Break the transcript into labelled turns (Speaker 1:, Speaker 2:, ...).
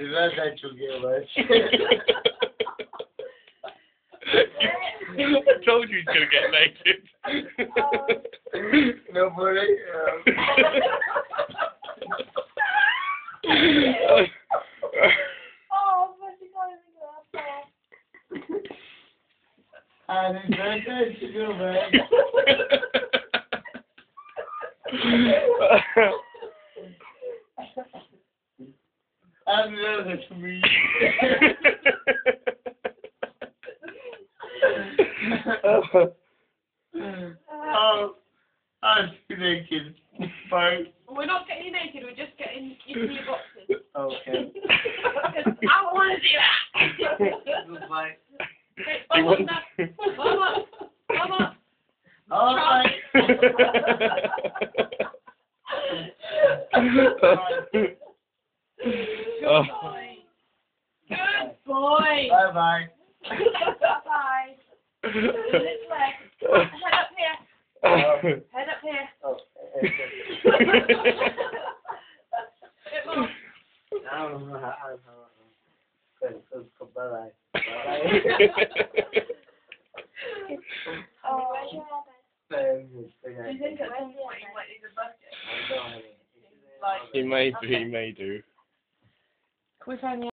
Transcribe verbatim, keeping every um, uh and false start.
Speaker 1: birthday to you, mate.
Speaker 2: I told you he's going to get naked.
Speaker 1: Nobody.
Speaker 3: Oh, what's he going to do?
Speaker 1: Happy birthday to you, mate. Happy birthday to me. Oh, I'm naked. Bye.
Speaker 3: We're not getting you naked, we're just getting you to your boxes.
Speaker 1: Okay.
Speaker 3: I want to see that!
Speaker 1: Goodbye.
Speaker 3: Okay, Mama, Mama, Mama.
Speaker 1: All right.
Speaker 3: Good boy. Good boy.
Speaker 1: Bye bye.
Speaker 3: Bye. This way. Head up here. Head up here.
Speaker 1: Oh,
Speaker 3: Bit more.
Speaker 1: I don't know how. I don't know. Good, good, good. Bye bye.
Speaker 3: Oh, where's your
Speaker 1: Bye.
Speaker 3: Do you think at some point you might need a bucket?
Speaker 2: He may do, he may do.
Speaker 3: Can we find the